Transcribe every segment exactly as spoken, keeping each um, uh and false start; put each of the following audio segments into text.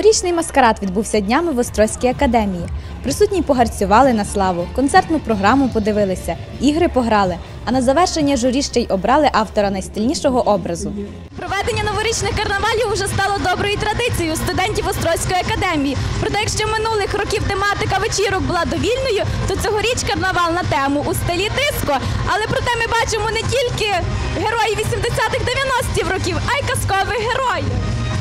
Новорічний маскарад відбувся днями в Острозькій академії. Присутні погарцювали на славу, концертну програму подивилися, ігри пограли, а на завершення журі ще й обрали автора найстильнішого образу. Проведення новорічних карнавалів вже стало доброю традицією студентів Острозької академії. Проте, якщо минулих років тематика вечірок була довільною, то цьогоріч карнавал на тему у стилі диско. Але проте ми бачимо не тільки героїв вісімдесятих-дев'яностих років, а й казкових героїв.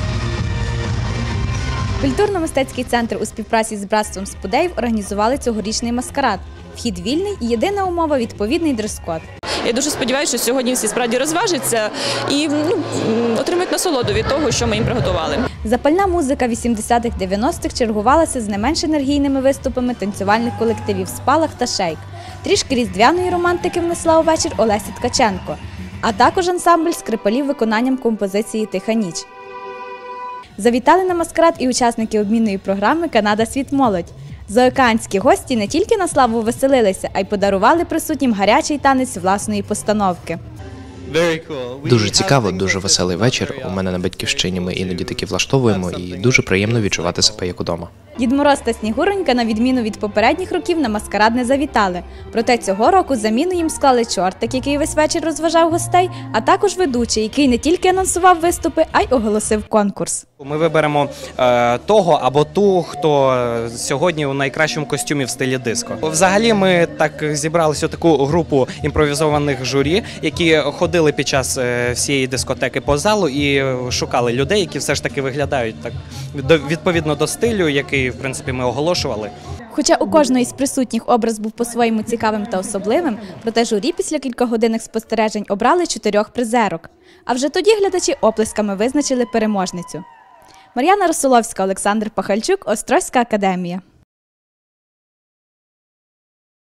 Культурно-мистецький центр у співпраці з братством Спудеїв організували цьогорічний маскарад. Вхід вільний і єдина умова – відповідний дрес-код. Я дуже сподіваюся, що сьогодні всі справді розважаться і ну, отримають насолоду від того, що ми їм приготували. Запальна музика вісімдесятих-дев'яностих чергувалася з не менш енергійними виступами танцювальних колективів «Спалах» та «Шейк». Трішки різдвяної романтики внесла у вечір Олеся Ткаченко, а також ансамбль скрипалів виконанням композиції «Тиха ніч». Завітали на маскарад і учасники обмінної програми «Канада. Світ. Молодь». Заокеанські гості не тільки на славу веселилися, а й подарували присутнім гарячий танець власної постановки. Дуже цікаво, дуже веселий вечір. У мене на батьківщині ми іноді таки влаштовуємо, і дуже приємно відчувати себе як удома. Дід Мороз та Снігуронька, на відміну від попередніх років, на маскарад не завітали. Проте цього року заміну їм склали чортик, який весь вечір розважав гостей, а також ведучий, який не тільки анонсував виступи, а й оголосив конкурс. Ми виберемо е, того або ту, хто сьогодні у найкращому костюмі в стилі диско. Взагалі ми так зібралися у таку групу імпровізованих журі, які ходили під час е, всієї дискотеки по залу і шукали людей, які все ж таки виглядають так відповідно до стилю, який, в принципі, ми оголошували. Хоча у кожної з присутніх образ був по-своєму цікавим та особливим, проте журі після кількогодинних спостережень обрали чотирьох призерок. А вже тоді глядачі оплесками визначили переможницю. Мар'яна Росоловська, Олександр Пахальчук, Острозька академія.